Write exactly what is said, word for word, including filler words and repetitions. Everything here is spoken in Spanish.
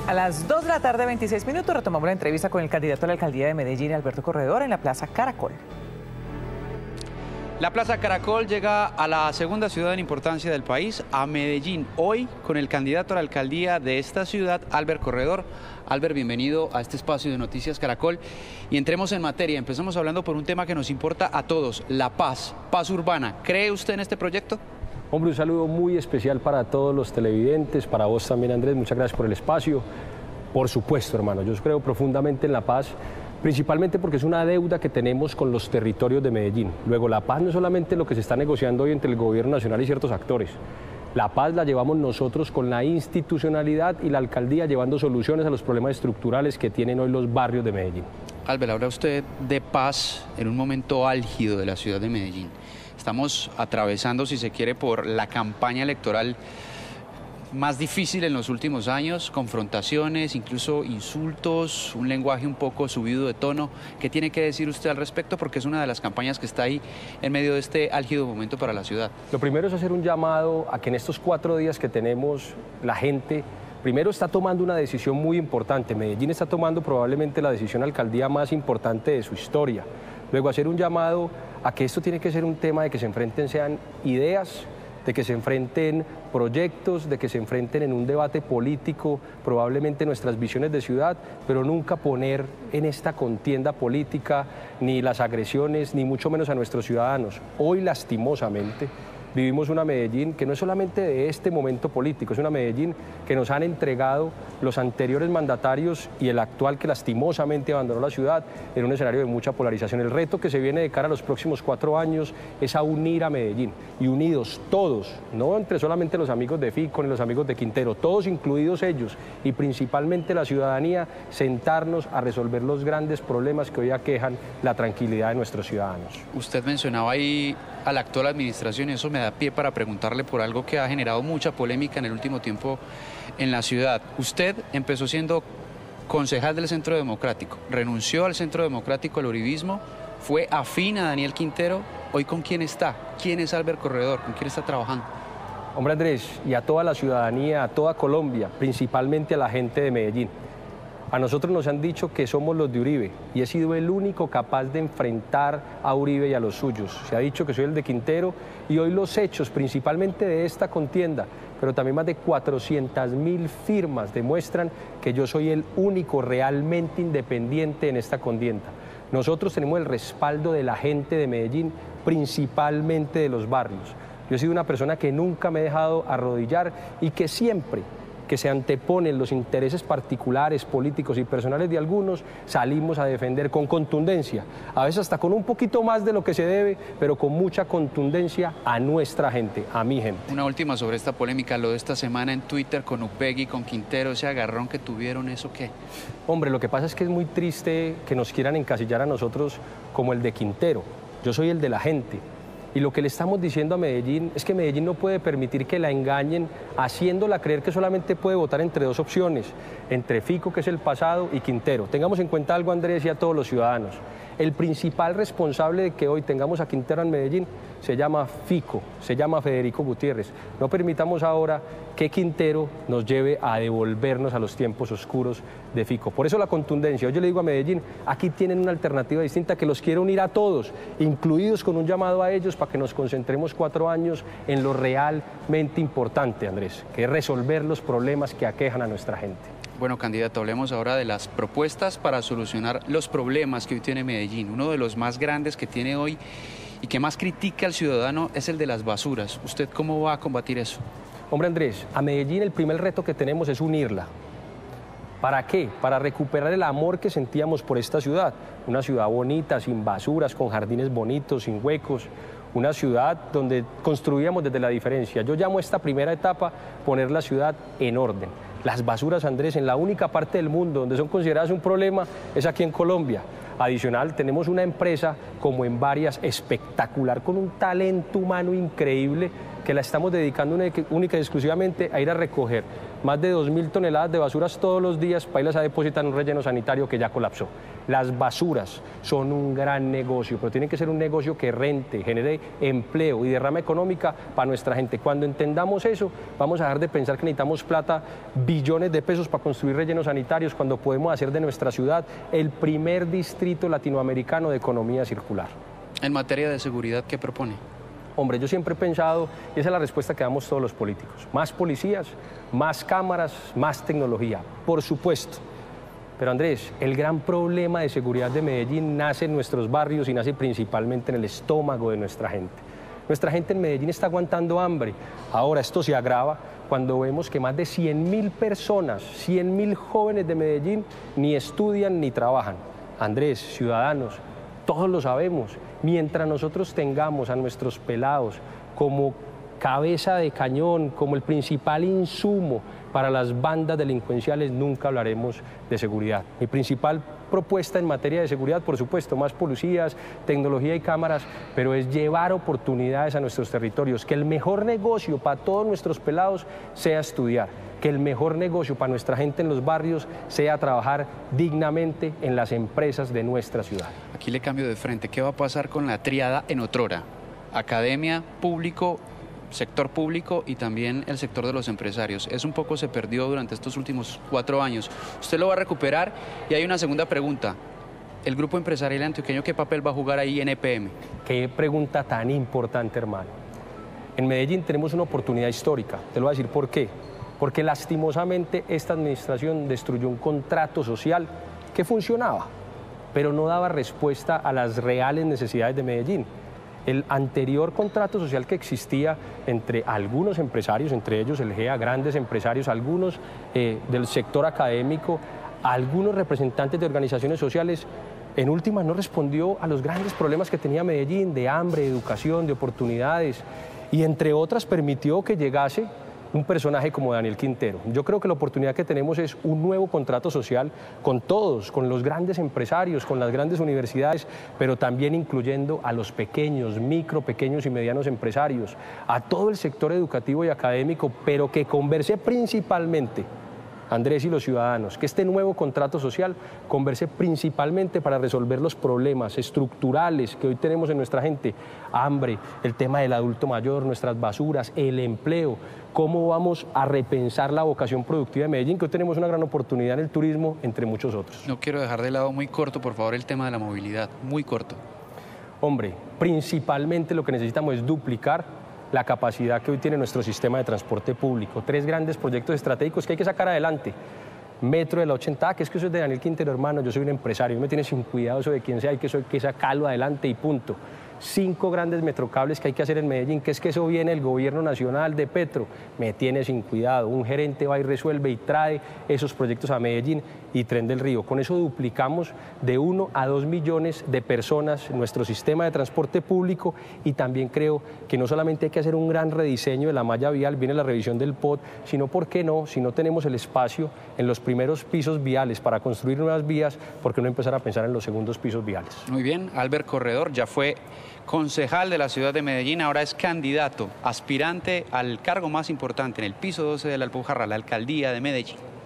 A las dos de la tarde, veintiséis minutos, retomamos la entrevista con el candidato a la alcaldía de Medellín, Alberto Corredor, en la Plaza Caracol. La Plaza Caracol llega a la segunda ciudad en importancia del país, a Medellín, hoy con el candidato a la alcaldía de esta ciudad, Albert Corredor. Albert, bienvenido a este espacio de Noticias Caracol. Y entremos en materia, empezamos hablando por un tema que nos importa a todos, la paz, paz urbana. ¿Cree usted en este proyecto? Hombre, un saludo muy especial para todos los televidentes, para vos también, Andrés, muchas gracias por el espacio. Por supuesto, hermano, yo creo profundamente en la paz, principalmente porque es una deuda que tenemos con los territorios de Medellín. Luego, la paz no es solamente lo que se está negociando hoy entre el gobierno nacional y ciertos actores. La paz la llevamos nosotros con la institucionalidad y la alcaldía llevando soluciones a los problemas estructurales que tienen hoy los barrios de Medellín. Albert, habla usted de paz en un momento álgido de la ciudad de Medellín. Estamos atravesando, si se quiere, por la campaña electoral más difícil en los últimos años, confrontaciones, incluso insultos, un lenguaje un poco subido de tono. ¿Qué tiene que decir usted al respecto? Porque es una de las campañas que está ahí en medio de este álgido momento para la ciudad. Lo primero es hacer un llamado a que en estos cuatro días que tenemos, la gente primero está tomando una decisión muy importante. Medellín está tomando probablemente la decisión alcaldía más importante de su historia. Luego hacer un llamado a que esto tiene que ser un tema de que se enfrenten sean ideas, de que se enfrenten proyectos, de que se enfrenten en un debate político, probablemente nuestras visiones de ciudad, pero nunca poner en esta contienda política ni las agresiones, ni mucho menos a nuestros ciudadanos. Hoy, lastimosamente, vivimos una Medellín que no es solamente de este momento político, es una Medellín que nos han entregado los anteriores mandatarios y el actual que lastimosamente abandonó la ciudad en un escenario de mucha polarización. El reto que se viene de cara a los próximos cuatro años es a unir a Medellín y unidos todos, no entre solamente los amigos de Fico ni los amigos de Quintero, todos incluidos ellos y principalmente la ciudadanía, sentarnos a resolver los grandes problemas que hoy aquejan la tranquilidad de nuestros ciudadanos. Usted mencionaba ahí a la actual administración y eso me da pie para preguntarle por algo que ha generado mucha polémica en el último tiempo en la ciudad. Usted empezó siendo concejal del Centro Democrático, renunció al Centro Democrático, al uribismo, fue afín a Daniel Quintero. ¿Hoy con quién está? ¿Quién es Albert Corredor? ¿Con quién está trabajando? Hombre, Andrés, y a toda la ciudadanía, a toda Colombia, principalmente a la gente de Medellín. A nosotros nos han dicho que somos los de Uribe y he sido el único capaz de enfrentar a Uribe y a los suyos. Se ha dicho que soy el de Quintero y hoy los hechos, principalmente de esta contienda, pero también más de cuatrocientas mil firmas demuestran que yo soy el único realmente independiente en esta contienda. Nosotros tenemos el respaldo de la gente de Medellín, principalmente de los barrios. Yo he sido una persona que nunca me he dejado arrodillar y que siempre que se anteponen los intereses particulares, políticos y personales de algunos, salimos a defender con contundencia, a veces hasta con un poquito más de lo que se debe, pero con mucha contundencia a nuestra gente, a mi gente. Una última sobre esta polémica, lo de esta semana en Twitter con Upegui, con Quintero, ese agarrón que tuvieron, ¿eso qué? Hombre, lo que pasa es que es muy triste que nos quieran encasillar a nosotros como el de Quintero. Yo soy el de la gente. Y lo que le estamos diciendo a Medellín es que Medellín no puede permitir que la engañen haciéndola creer que solamente puede votar entre dos opciones, entre Fico, que es el pasado, y Quintero. Tengamos en cuenta algo, Andrés, y a todos los ciudadanos. El principal responsable de que hoy tengamos a Quintero en Medellín se llama Fico, se llama Federico Gutiérrez. No permitamos ahora que Quintero nos lleve a devolvernos a los tiempos oscuros de Fico. Por eso la contundencia. Hoy yo le digo a Medellín, aquí tienen una alternativa distinta que los quiere unir a todos, incluidos con un llamado a ellos para que nos concentremos cuatro años en lo realmente importante, Andrés, que es resolver los problemas que aquejan a nuestra gente. Bueno, candidato, hablemos ahora de las propuestas para solucionar los problemas que hoy tiene Medellín. Uno de los más grandes que tiene hoy y que más critica al ciudadano es el de las basuras. ¿Usted cómo va a combatir eso? Hombre, Andrés, a Medellín el primer reto que tenemos es unirla. ¿Para qué? Para recuperar el amor que sentíamos por esta ciudad. Una ciudad bonita, sin basuras, con jardines bonitos, sin huecos. Una ciudad donde construíamos desde la diferencia. Yo llamo a esta primera etapa poner la ciudad en orden. Las basuras, Andrés, en la única parte del mundo donde son consideradas un problema es aquí en Colombia. Adicional, tenemos una empresa como en varias espectacular, con un talento humano increíble que la estamos dedicando única y exclusivamente a ir a recoger más de dos mil toneladas de basuras todos los días para irlas a depositar en un relleno sanitario que ya colapsó. Las basuras son un gran negocio, pero tienen que ser un negocio que rente, genere empleo y derrama económica para nuestra gente. Cuando entendamos eso, vamos a dejar de pensar que necesitamos plata billones de pesos para construir rellenos sanitarios cuando podemos hacer de nuestra ciudad el primer distrito latinoamericano de economía circular. En materia de seguridad, ¿qué propone? Hombre, yo siempre he pensado, y esa es la respuesta que damos todos los políticos, más policías, más cámaras, más tecnología, por supuesto. Pero Andrés, el gran problema de seguridad de Medellín nace en nuestros barrios y nace principalmente en el estómago de nuestra gente. Nuestra gente en Medellín está aguantando hambre. Ahora esto se agrava cuando vemos que más de cien mil personas, cien mil jóvenes de Medellín ni estudian ni trabajan. Andrés, ciudadanos, todos lo sabemos. Mientras nosotros tengamos a nuestros pelados como cabeza de cañón, como el principal insumo para las bandas delincuenciales, nunca hablaremos de seguridad. Mi principal propuesta en materia de seguridad, por supuesto, más policías, tecnología y cámaras, pero es llevar oportunidades a nuestros territorios, que el mejor negocio para todos nuestros pelados sea estudiar, que el mejor negocio para nuestra gente en los barrios sea trabajar dignamente en las empresas de nuestra ciudad. Aquí le cambio de frente. ¿Qué va a pasar con la tríada en otrora? Academia, público, sector público y también el sector de los empresarios. Eso un poco se perdió durante estos últimos cuatro años. ¿Usted lo va a recuperar? Y hay una segunda pregunta. ¿El grupo empresarial antioqueño qué papel va a jugar ahí en E P M? Qué pregunta tan importante, hermano. En Medellín tenemos una oportunidad histórica. Te lo voy a decir por qué. Porque lastimosamente esta administración destruyó un contrato social que funcionaba, pero no daba respuesta a las reales necesidades de Medellín. El anterior contrato social que existía entre algunos empresarios, entre ellos el G E A, grandes empresarios, algunos eh, del sector académico, algunos representantes de organizaciones sociales, en últimas no respondió a los grandes problemas que tenía Medellín, de hambre, de educación, de oportunidades, y entre otras permitió que llegase un personaje como Daniel Quintero. Yo creo que la oportunidad que tenemos es un nuevo contrato social con todos, con los grandes empresarios, con las grandes universidades, pero también incluyendo a los pequeños, micro, pequeños y medianos empresarios, a todo el sector educativo y académico, pero que converse principalmente, Andrés y los ciudadanos, que este nuevo contrato social converse principalmente para resolver los problemas estructurales que hoy tenemos en nuestra gente, hambre, el tema del adulto mayor, nuestras basuras, el empleo, cómo vamos a repensar la vocación productiva de Medellín, que hoy tenemos una gran oportunidad en el turismo, entre muchos otros. No quiero dejar de lado muy corto, por favor, el tema de la movilidad, muy corto. Hombre, principalmente lo que necesitamos es duplicar la capacidad que hoy tiene nuestro sistema de transporte público. Tres grandes proyectos estratégicos que hay que sacar adelante. Metro de la ochenta, que es que eso es de Daniel Quintero, hermano, yo soy un empresario, me tiene sin cuidado eso de quién sea, hay que, que sacarlo adelante y punto. Cinco grandes metrocables que hay que hacer en Medellín, que es que eso viene el gobierno nacional de Petro, me tiene sin cuidado. Un gerente va y resuelve y trae esos proyectos a Medellín y Tren del Río. Con eso duplicamos de uno a dos millones de personas nuestro sistema de transporte público y también creo que no solamente hay que hacer un gran rediseño de la malla vial, viene la revisión del P O T, sino, ¿por qué no? Si no tenemos el espacio en los primeros pisos viales para construir nuevas vías, ¿por qué no empezar a pensar en los segundos pisos viales? Muy bien, Albert Corredor ya fue concejal de la ciudad de Medellín, ahora es candidato, aspirante al cargo más importante en el piso doce de la Alpujarra, la alcaldía de Medellín.